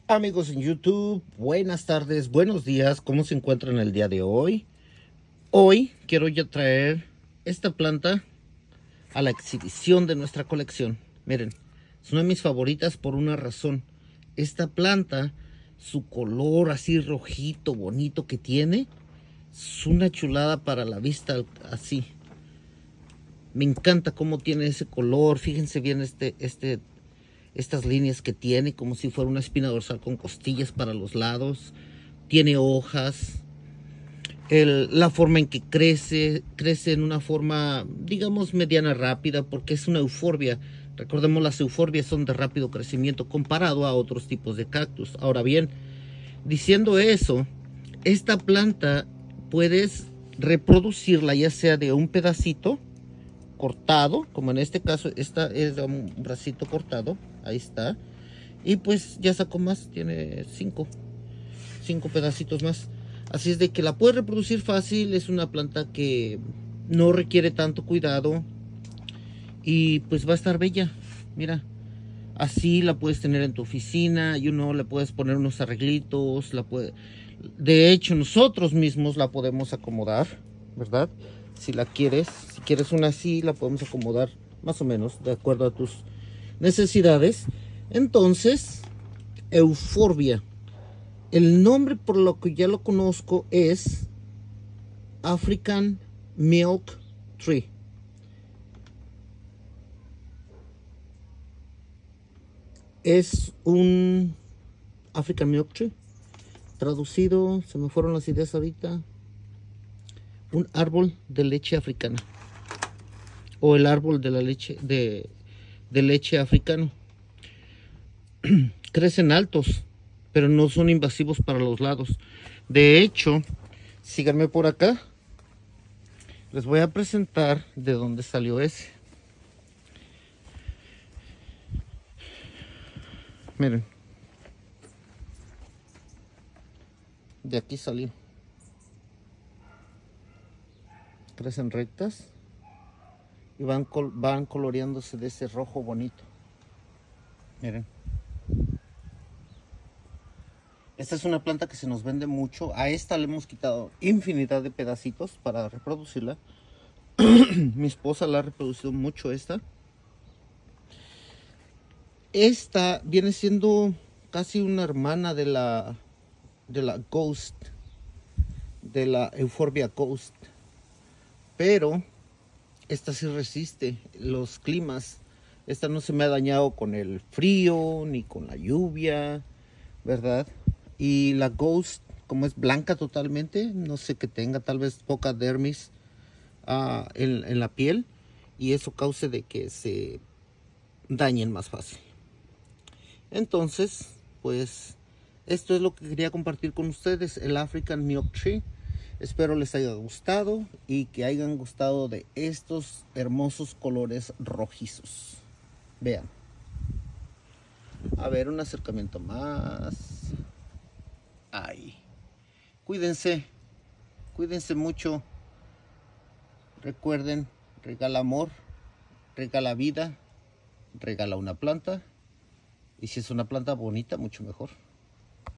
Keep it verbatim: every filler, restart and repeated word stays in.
Amigos en YouTube, buenas tardes, buenos días, ¿cómo se encuentran el día de hoy? Hoy quiero yo traer esta planta a la exhibición de nuestra colección. Miren, es una de mis favoritas por una razón. Esta planta, su color así rojito, bonito que tiene, es una chulada para la vista así. Me encanta cómo tiene ese color, fíjense bien este, este estas líneas que tiene, como si fuera una espina dorsal con costillas para los lados. Tiene hojas. El, la forma en que crece, crece en una forma, digamos, mediana rápida, porque es una euforbia. Recordemos, las euforbias son de rápido crecimiento comparado a otros tipos de cactus. Ahora bien, diciendo eso, esta planta puedes reproducirla ya sea de un pedacito cortado, como en este caso, esta es un bracito cortado, ahí está, y pues ya sacó más, tiene cinco, cinco pedacitos más, así es de que la puedes reproducir fácil. Es una planta que no requiere tanto cuidado y pues va a estar bella. Mira, así la puedes tener en tu oficina y uno le puedes poner unos arreglitos, la puede, de hecho nosotros mismos la podemos acomodar, ¿verdad? Si la quieres, si quieres una así, la podemos acomodar más o menos de acuerdo a tus necesidades. Entonces, euforbia. El nombre, por lo que ya lo conozco, es African Milk Tree. Es un African Milk Tree. Traducido, se me fueron las ideas ahorita. Un árbol de leche africana, o el árbol de la leche de, de leche africano. Crecen altos, pero no son invasivos para los lados. De hecho, síganme por acá, les voy a presentar de dónde salió ese. Miren, de aquí salió. Crecen rectas y van, col van coloreándose de ese rojo bonito. Miren, esta es una planta que se nos vende mucho. A esta le hemos quitado infinidad de pedacitos para reproducirla. Mi esposa la ha reproducido mucho esta. Esta viene siendo casi una hermana de la de la Ghost, de la Euphorbia Ghost. Pero esta sí resiste los climas. Esta no se me ha dañado con el frío ni con la lluvia, ¿verdad? Y la Ghost, como es blanca totalmente, no sé, que tenga tal vez poca dermis uh, en, en la piel, y eso cause de que se dañen más fácil. Entonces, pues esto es lo que quería compartir con ustedes, el African Milk Tree. Espero les haya gustado y que hayan gustado de estos hermosos colores rojizos. Vean. A ver, un acercamiento más. Ahí. Cuídense. Cuídense mucho. Recuerden, regala amor, regala vida, regala una planta. Y si es una planta bonita, mucho mejor.